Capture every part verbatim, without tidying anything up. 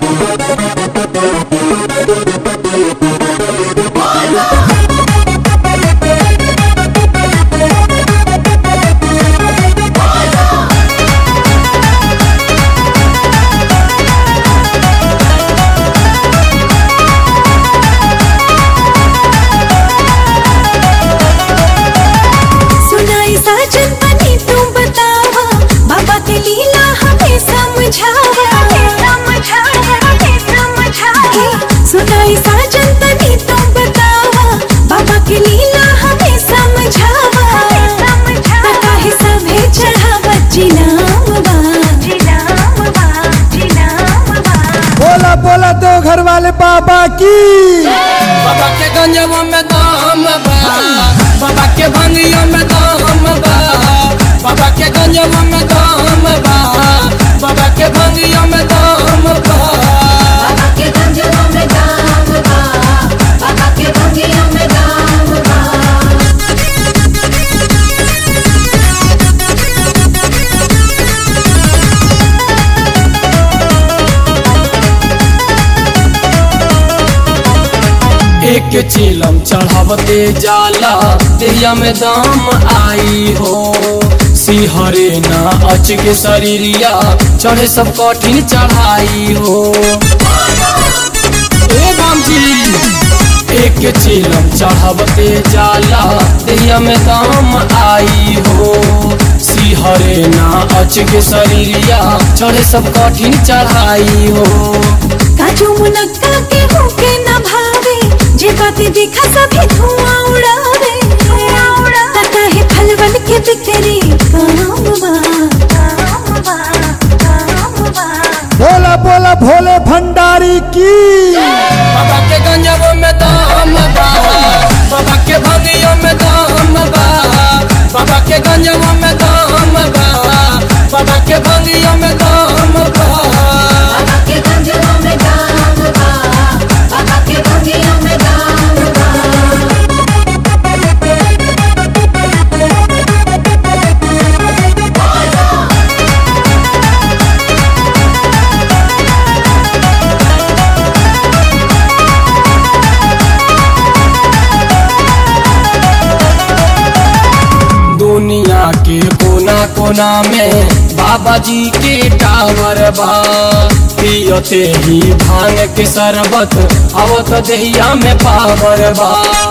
बोला तो घर वाले बाबा की। बाबा के गंजवा में दाम बा, बाबा के भंगिया में दाम बा, बाबा के गंजवा में दाम बा, बाबा के भंगिया में दाम बा, बाबा के गंजवा में दाम बा, बाबा के भंगिया में दाम बा। एक चिलम चढ़ावते जाला देहिया में दाम आई हो, सिहरे ना अच के शरीरिया चढ़े सब कठिन चढ़ाई हो। ए राम जी एक चिलम चढ़ावते जाला देहिया में दाम आई हो, सिहरे ना अच के शरीरिया चढ़े सब कठिन चढ़ाई हो। काजू मुनक्का के होके न भावे, जे बातें देखा सभी धुआं उड़ावे, तता है फलवन के बिखरे काम बा, काम बा, काम बा। बोला बोला भोले भंडारी की। बाबा के गंजवा में दाम बा, बाबा के भंगिया में दाम बा, बाबा के गंजवा में दाम बा, बाबा के भंगिया में दाम बा, बाबा के गंजवा में दाम बा, बाबा के भंगिया में दाम बा। दुनिया के कोना कोना में बाबा जी के टावर बा, पियते ही भांग के शरबत आवत देहिया में पावर बा।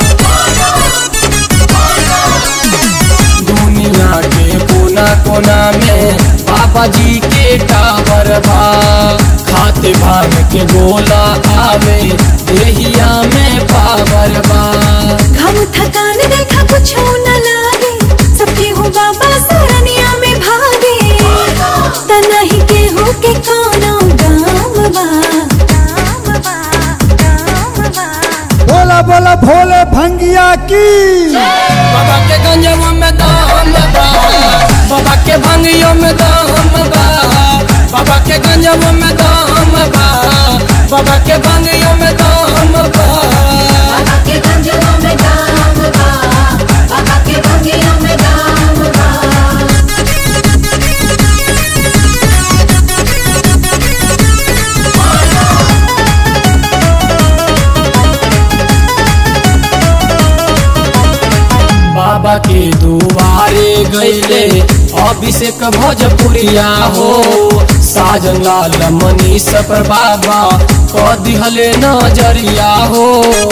दुनिया के कोना कोना में बाबा जी के टावर बा, खाते भांग के गोला आवे देहिया में पावर बा। घम थकान देखा कुछ न लागे, सबके हो बाबा सरनिया में भागे, तना ही के हो के कोनो गाम बा, गाम बा, गाम बा। बोला बोला भोले भंगिया की। बाबा के गंजवा में दाम बा, बाबा के भंगिया में दाम बा, बाबा के गंजवा में दाम बा, बाबा के भंगिया में दाम बा, बाबा के गंजवा में दाम बा, बाबा के भंगिया में दाम बा। बाबा के दुआरे गईले अभिषेक भोजपुरिया हो, साजन लाल मनीष पर बाबा क दिहले नजरिया हो।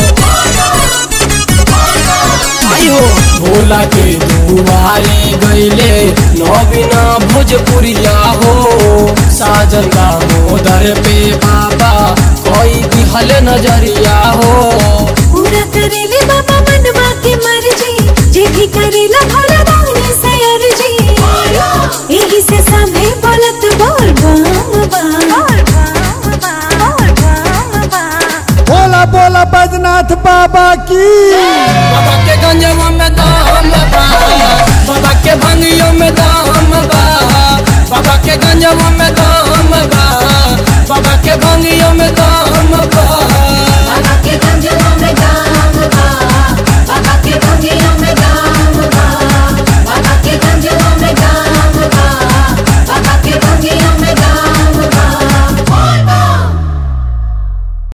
आयो भोला के दुआरे गईले नवीन भोजपुरिया हो, साजन दामोदर पे बाबा कोई दिहले नजरिया हो। पूरा करेले बाबा मनवा के मर्जी, जे भी करेला भोला दानी से अर्जी, यही से सभे बोलत बोल बम बा, बोल बम बा, बोल बम बा। बोला बोला बैजनाथ बाबा की। बाबा के गंजवा में दाम बा, बाबा के भंगिया में दाम बा, बाबा के गंजवा में दाम बा, बाबा के भंगिया में दाम